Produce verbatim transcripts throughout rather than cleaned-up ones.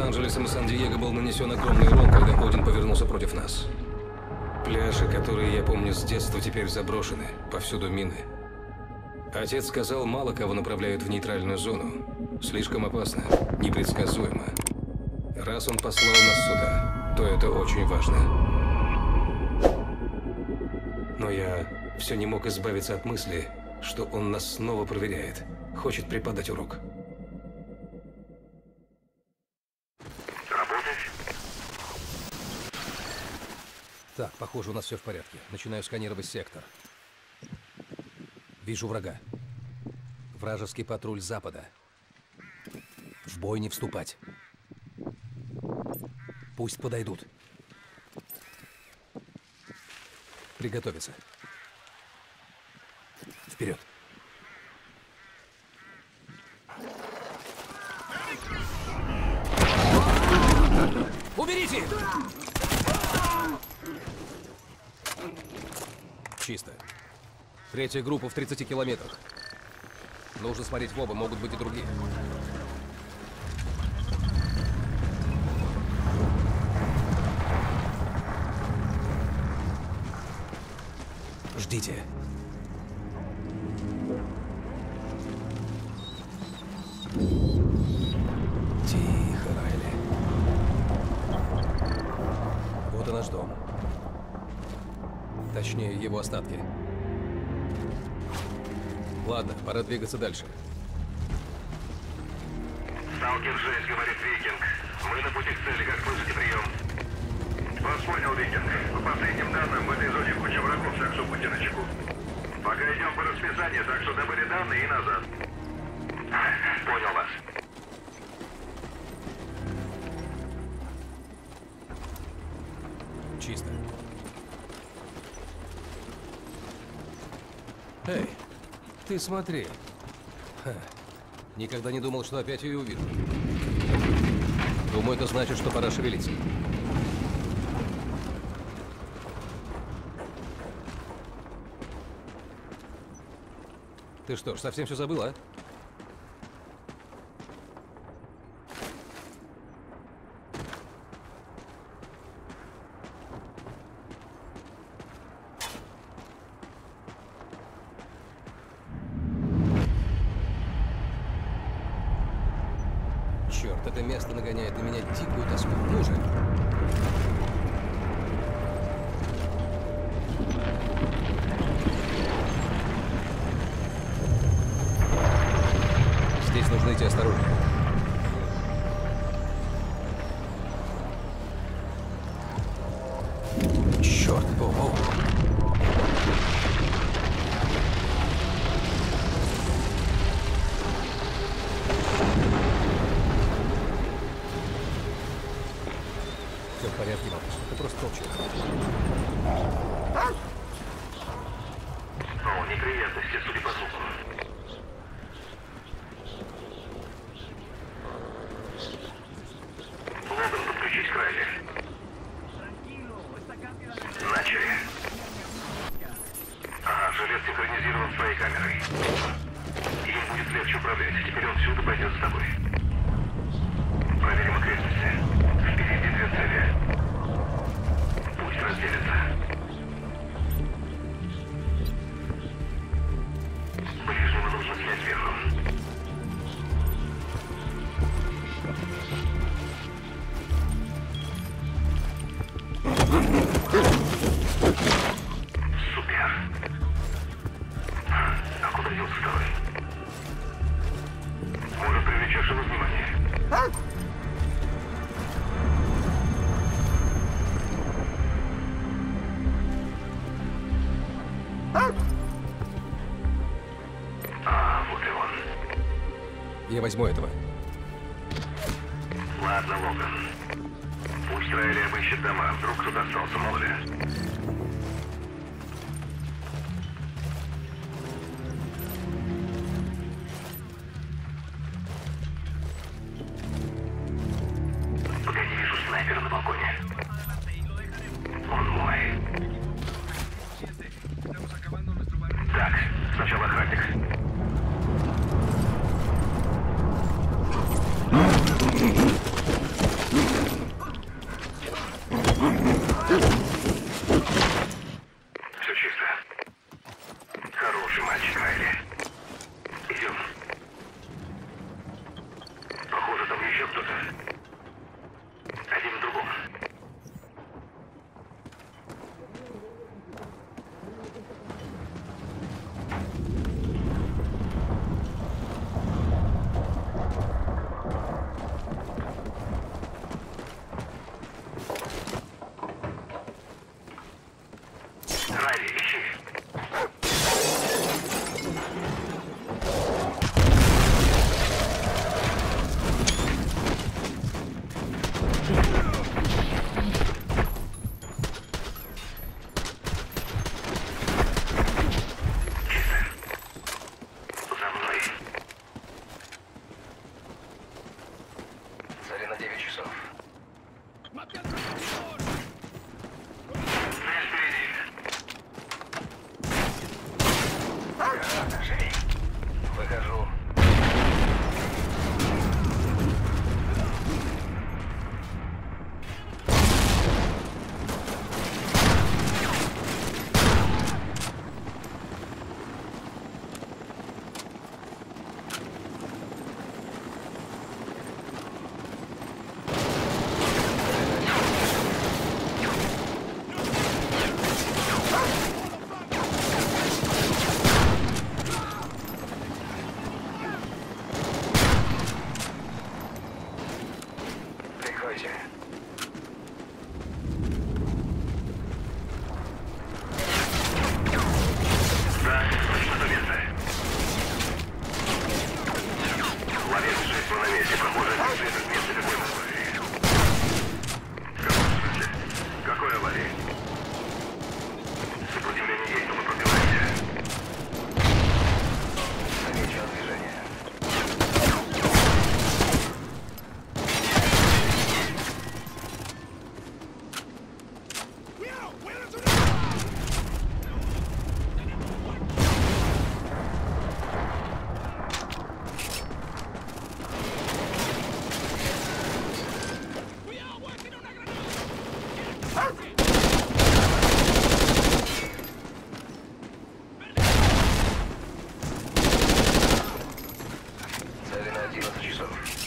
Лос-Анджелесом и Сан-Диего был нанесен огромный урон, когда Один повернулся против нас. Пляжи, которые я помню с детства, теперь заброшены. Повсюду мины. Отец сказал, мало кого направляют в нейтральную зону. Слишком опасно, непредсказуемо. Раз он послал нас сюда, то это очень важно. Но я все не мог избавиться от мысли, что он нас снова проверяет. Хочет преподать урок. Так, похоже, у нас все в порядке. Начинаю сканировать сектор. Вижу врага. Вражеский патруль с запада. В бой не вступать. Пусть подойдут. Приготовиться. Вперед. Уберите! Чисто. Третья группа в тридцати километрах. Нужно смотреть в оба, могут быть и другие. Ждите. Тихо, Райли. Вот и наш дом. Точнее, его остатки. Ладно, пора двигаться дальше. Сталкер шесть, говорит Викинг. Мы на пути к цели, как слышите, прием. Вас понял, Викинг. По последним данным, в этой зоне куча врагов, так что будьте начеку. Пока идем по расписанию, так что добыли данные и назад. Понял вас. Чисто. Эй, ты смотри. Ха. Никогда не думал, что опять ее увижу. Думаю, это значит, что пора шевелиться. Ты что ж, совсем все забыл, а? Черт, это место нагоняет на меня дикую тоску. Ну же. Здесь нужно идти осторожно. Черт, о-о. Все в порядке, малыш. Это просто толчок. О, неприятности, судя по звуку. Логан, подключись к Райли. Начали. Ага, жилет синхронизирован с твоей камерой. Им будет легче управлять. Теперь он всюду пойдет с тобой. Проверим окрестности. Впереди две цели. Пусть разделятся. Ближнего нужно снять сверху. Супер. А куда делся второй? Может, привлечешь его внимание. А, вот и он. Я возьму этого. Ладно, Логан. Пусть Райли обыщет дома, вдруг кто-то остался, мало ли. Погоди, вижу снайпера на балконе. Он мой. Так, сначала охранник. еще кто-то. Один в другом. Райли, ищи. Цели на девять часов. Цель впереди. Ладно, живи. Выхожу. Прикройте. Да, точно то место. Ловец шесть на месте, похоже, это место какой аварии. В каком смысле? Какой аварии? Сопротивление есть, но мы пробиваемся. Замечу движение. Цели на одиннадцать часов.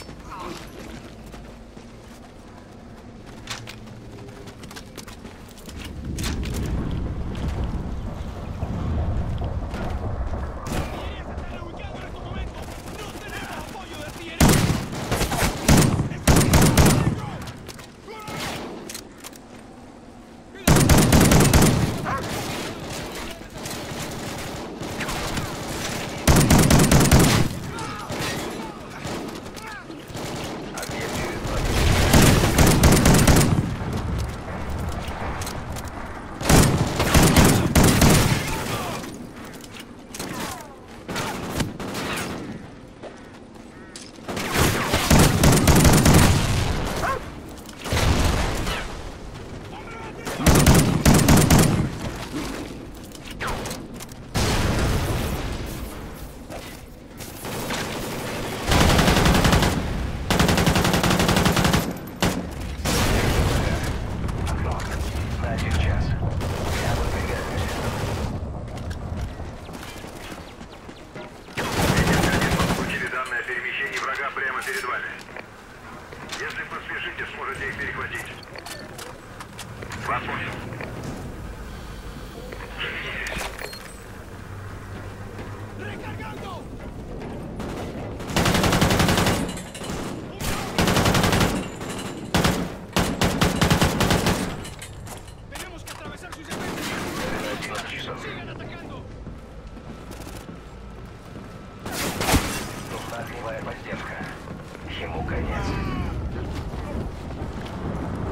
Объект через двадцать. Окно. На один час. Я выдвигаюсь. Получили данные о перемещении врага прямо перед вами. Если поспешите, сможете их перехватить. Вас понял. Цели на одиннадцать часов. Нужна огневая поддержка. Ему конец.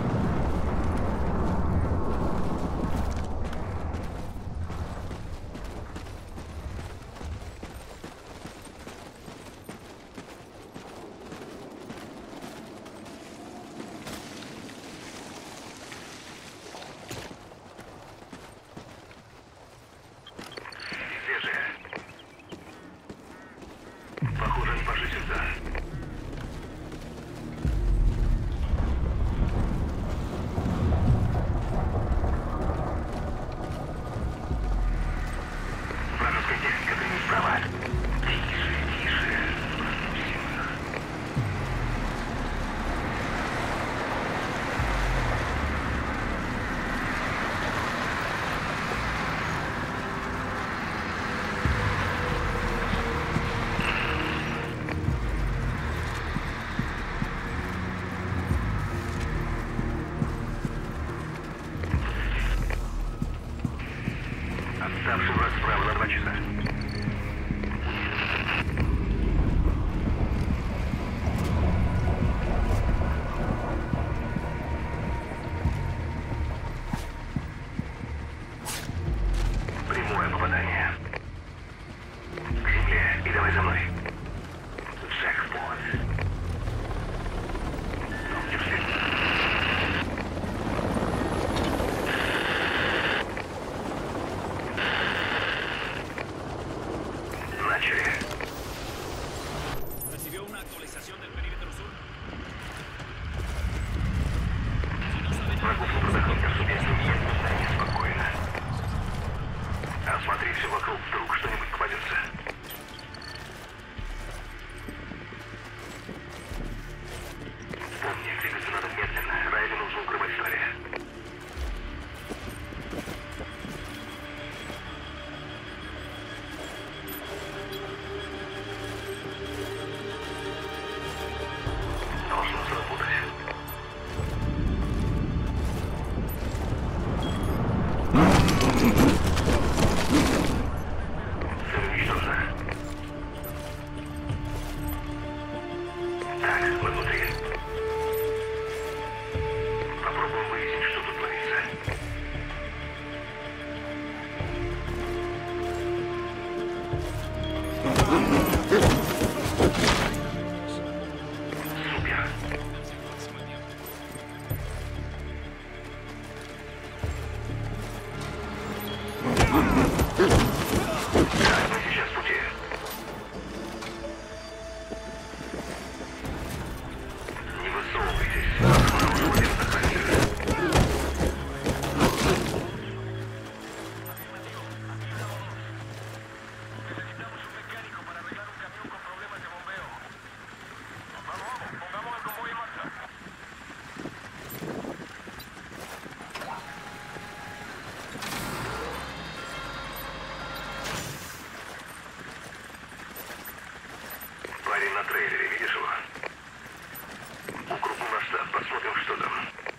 Парень на трейлере, видишь его? Укрупним масштаб, посмотрим, что там.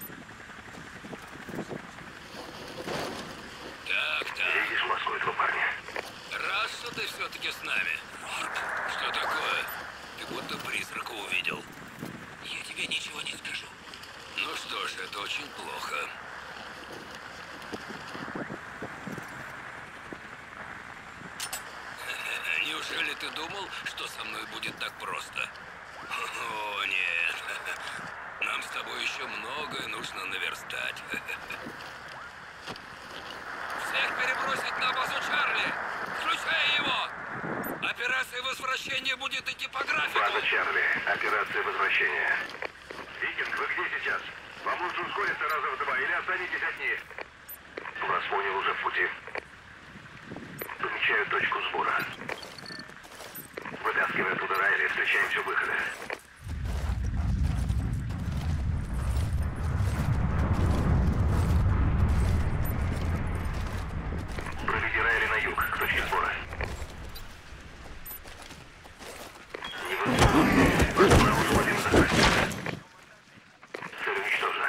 Так, так. Видишь маску этого парня? Рад, что ты все-таки с нами. Что такое? Ты будто призрака увидел. Я тебе ничего не скажу. Ну что ж, это очень плохо. Неужели ты думал, что со мной будет так просто? О, нет. Нам с тобой еще многое нужно наверстать. Всех перебросить на базу Чарли! Включай его! Операция возвращения будет идти по графику! База Чарли. Операция возвращения. Викинг, вы где сейчас? Вам лучше ускориться раза в два или останетесь одни. Вас понял, уже в пути. Помечаю точку сбора. Вытаскивай оттуда Райли, встречаемся у выхода. Проведи Райли на юг, к точке сбора. Не высовывайтесь, ваш право сводим за красиво. Цель уничтожена.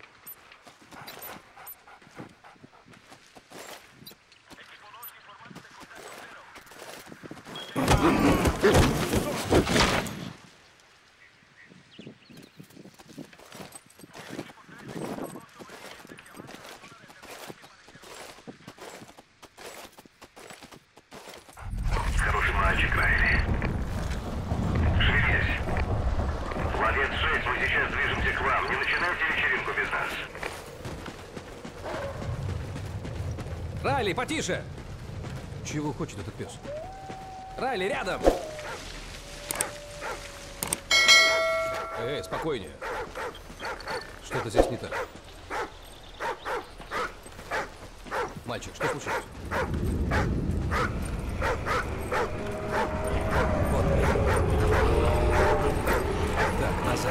Хороший мальчик, Райли. Шевелись. Ловец шесть, мы сейчас движемся к вам. Не начинайте вечеринку без нас. Райли, потише! Чего хочет этот пес? Райли, рядом! Эй, спокойнее. Что-то здесь не так. Мальчик, что случилось? Вот. Так, назад.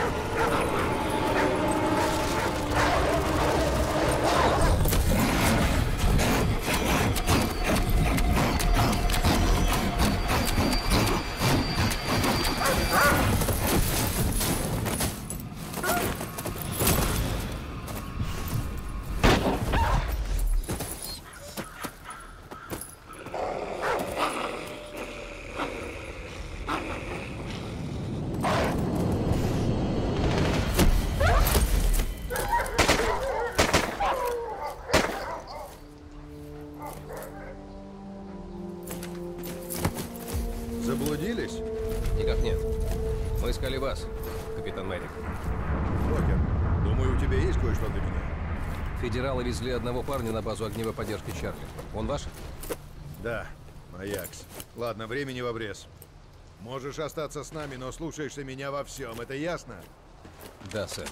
Заблудились? Никак нет. Мы искали вас, капитан Мэрик. Рокер, думаю, у тебя есть кое-что для меня. Федералы везли одного парня на базу огневой поддержки Чарли. Он ваш? Да, Аякс. Ладно, времени в обрез. Можешь остаться с нами, но слушаешься меня во всем. Это ясно? Да, сэр.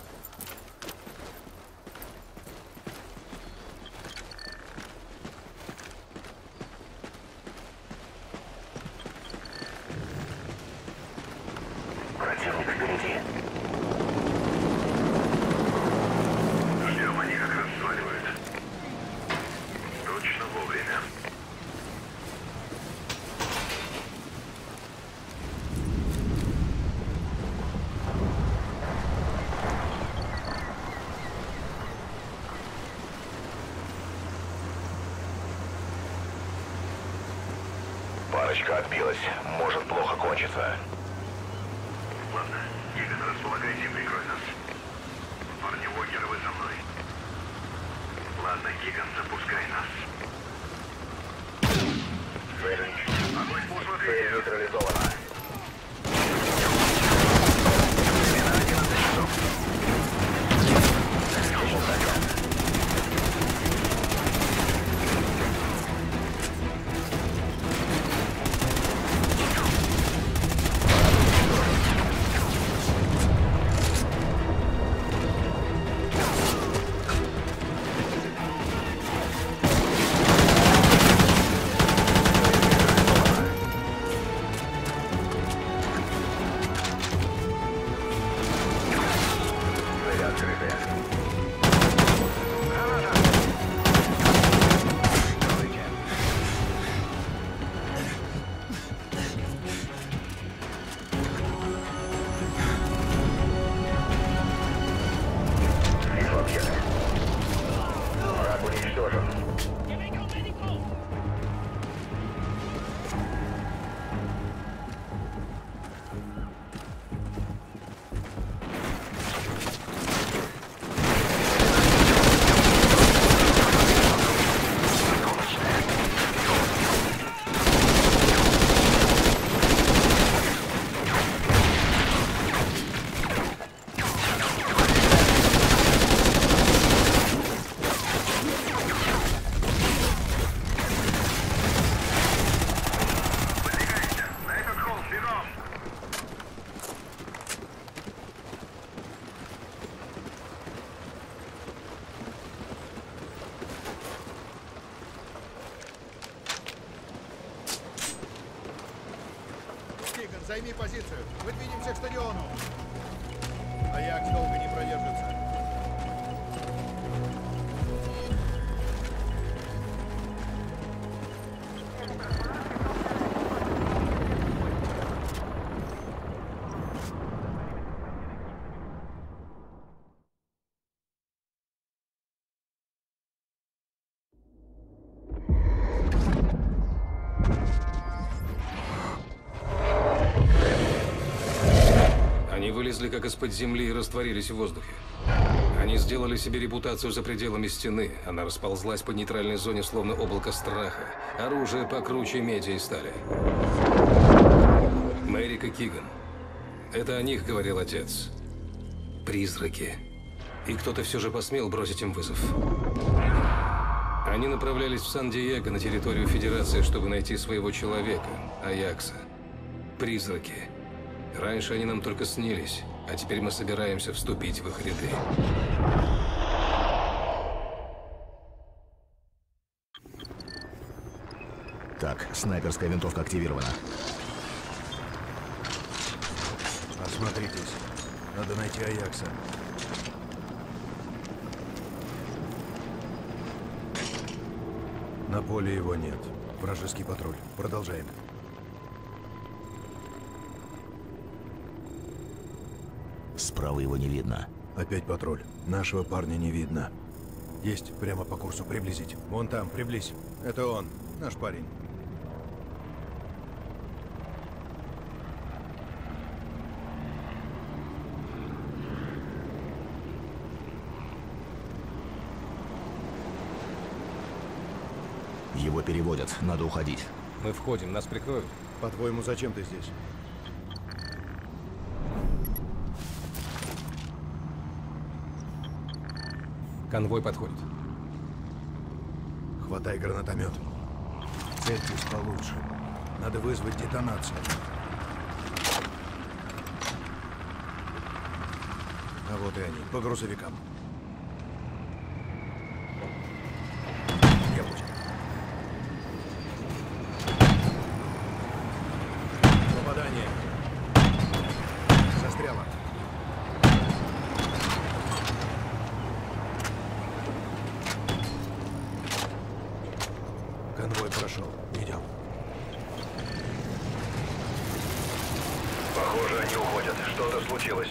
Противник впереди. Ждем, они как раз сваливают. Точно вовремя. Парочка отбилась. Может плохо кончиться. Ладно, Гиган, располагайся и прикрой нас. Парни Уокеры, вы со мной. Ладно, Гиган, запускай нас. Огонь по усмотрению. Нейтрализована. Смена одиннадцать часов. займи позицию. Выдвинемся к стадиону. Аякс долго не продержится. Они вылезли как из-под земли и растворились в воздухе. Они сделали себе репутацию за пределами стены. Она расползлась по нейтральной зоне, словно облако страха. Оружие покруче меди и стали. Мэрик и Киган. Это о них говорил отец. Призраки. И кто-то все же посмел бросить им вызов. Они направлялись в Сан-Диего, на территорию Федерации, чтобы найти своего человека, Аякса. Призраки. Раньше они нам только снились, а теперь мы собираемся вступить в их ряды. Так, снайперская винтовка активирована. Осмотритесь. Надо найти Аякса. На поле его нет. Вражеский патруль. Продолжаем. Справа его не видно. Опять патруль. Нашего парня не видно. Есть, прямо по курсу приблизить. Вон там, приблизь. Это он, наш парень. Его переводят, надо уходить. Мы входим, нас прикроют. По-твоему, зачем ты здесь? Конвой подходит. Хватай гранатомет. Цельтесь получше. Надо вызвать детонацию. А вот и они, по грузовикам. Яблочко. Попадание. Застряло. Конвой прошел. Идем. Похоже, они уходят. Что-то случилось.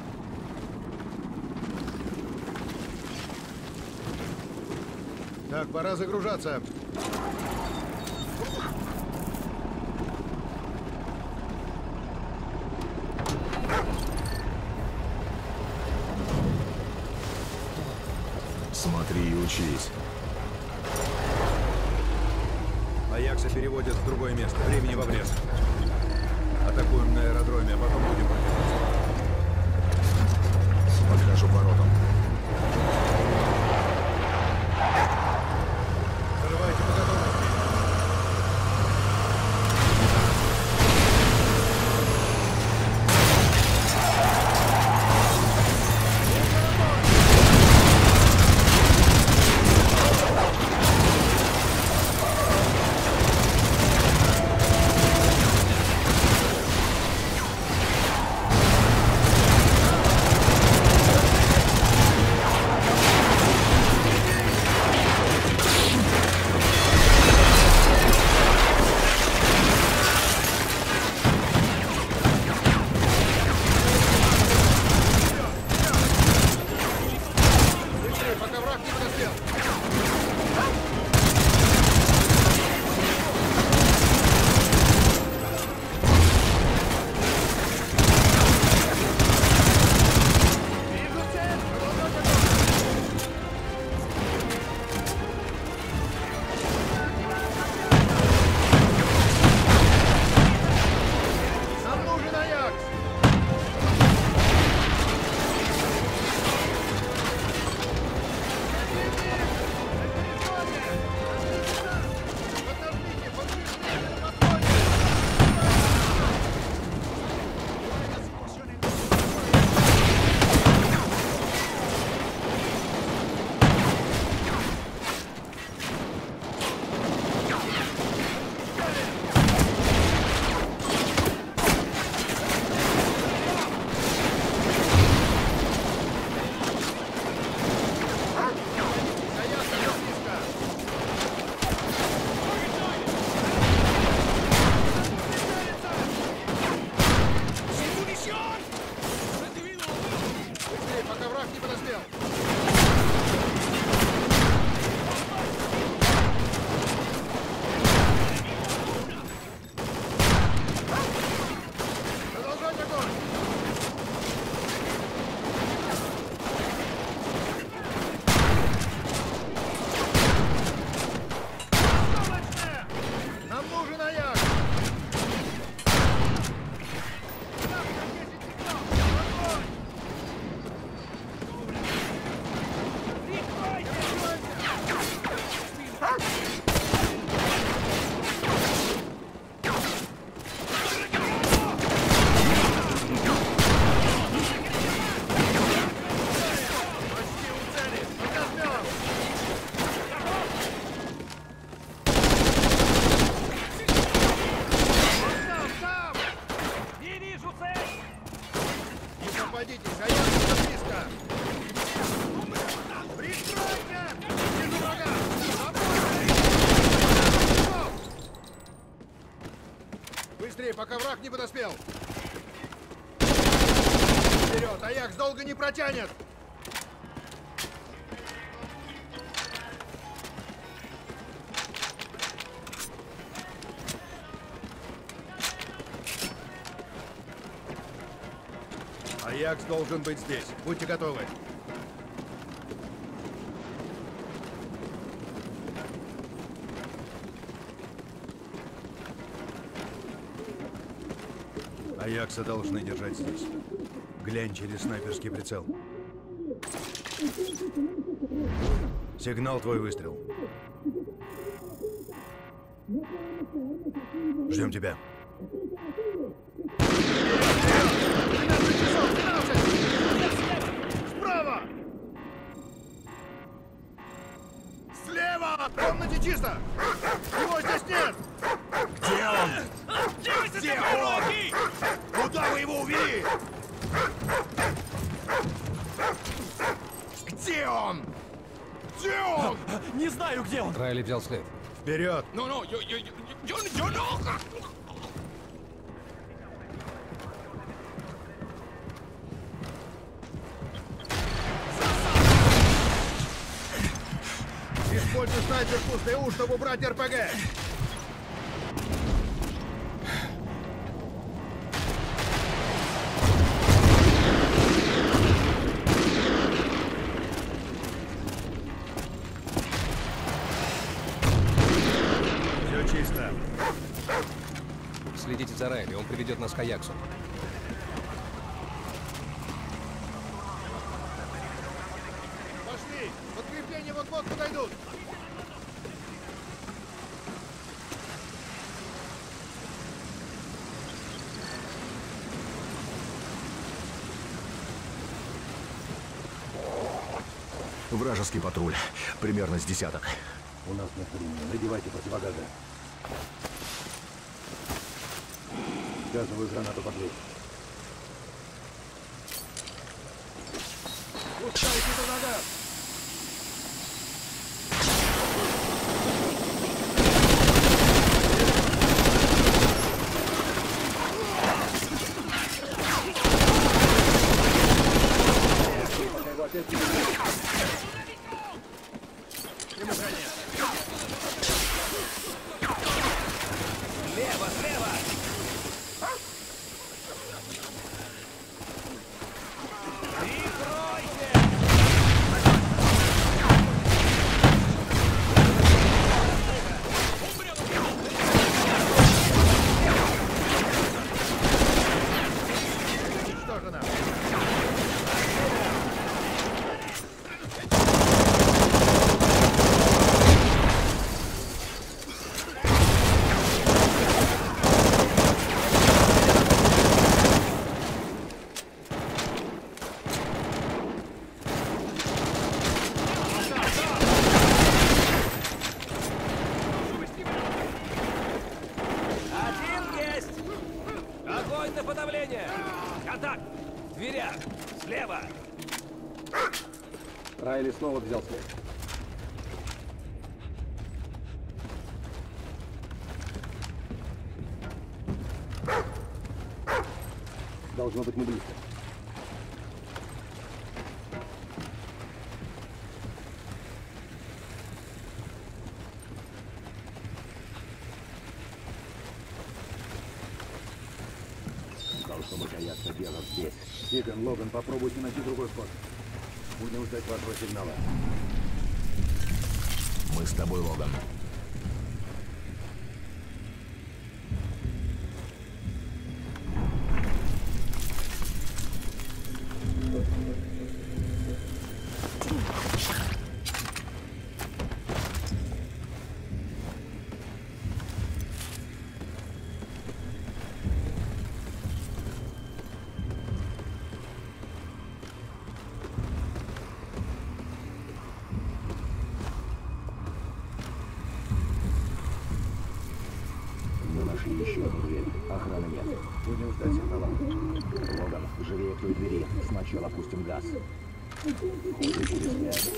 Так, пора загружаться. Смотри и учись. Аякса переводят в другое место. Времени в обрез. Атакуем на аэродроме, а потом будем пробиваться. Подхожу к воротам. Взрывайте по готовности. не подоспел. Продолжать огонь. Нам нужен Аякс! Быстрее, пока враг не подоспел! Вперед! Аякс долго не протянет! Аякс должен быть здесь. Будьте готовы. Аякса должны держать здесь. Глянь через снайперский прицел. Сигнал, твой выстрел. Ждем тебя. Справа! Слева! В комнате чисто! Его здесь нет! Где он? Где он? Куда вы его увели? Где он? Где он? Не знаю, где он. Райли взял след. Вперед! Ну, ну, yo, yo, yo, yo, yo no. Используй снайперку с ТУ, чтобы убрать РПГ! Все чисто. Следите за Райли, он приведет нас к Аяксу. Пошли! Подкрепления вот-вот подойдут! Вражеский патруль. Примерно с десяток. У нас нет времени. Надевайте противогазы. Газовую гранату подвесь. Пускайте туда газ! Ему конец! Слева, слева! Уничтожено! Один есть! Огонь на подавление! Контакт! В дверях! Слева! Райли снова взял след. Должно быть, мы близко. Дело здесь. Тиган, Логан, попробуйте найти другой ход. Будем ждать вашего сигнала. Мы с тобой, Логан. Еще одну дверь. Охраны нет. Будем ждать сигнала. Логан, живее к той двери. Сначала опустим газ. Ходи через пять.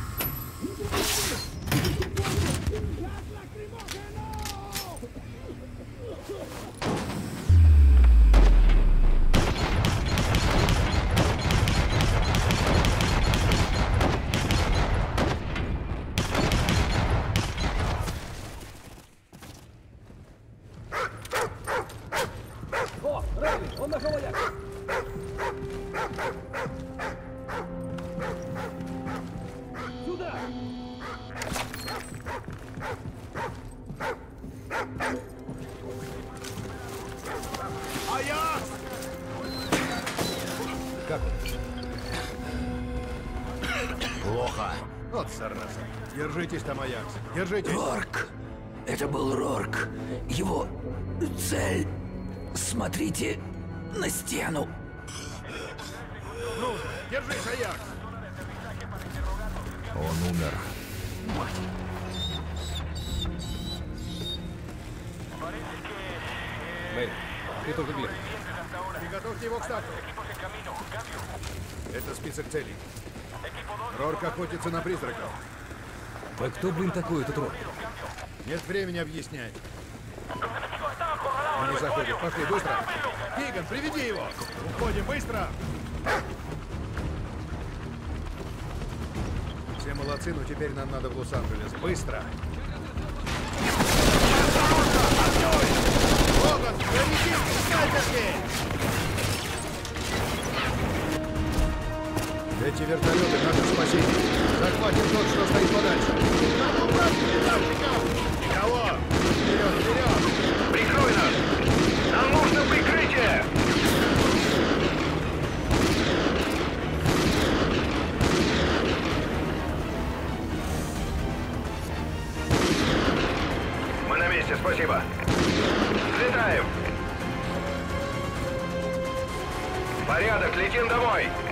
Он нашел маяк! Сюда! Аякс! Как он? Плохо. Вот сарнаса. Держитесь там, Аякс. Держитесь. Рорк. Это был Рорк. Его цель. Смотрите на стену. Ну, держись, Аякс. Он умер. Мэри, ты только глянь. Приготовьте его к старту. Это список целей. Рорк охотится на призраков. А кто, блин, такой этот Рорк? Нет времени объяснять. Он не заходит. Пошли, быстро. Тиган, приведи его. Уходим, быстро. Все молодцы, но теперь нам надо в Лос-Анджелес. Быстро. Логан, проведи, снайперки! Эти вертолеты надо спасить. Захватим тот, что стоит подальше. Никого! Вперед, вперед! Прикрой нас! Нам нужно прикрытие! Мы на месте, спасибо. Взлетаем! Порядок, летим домой!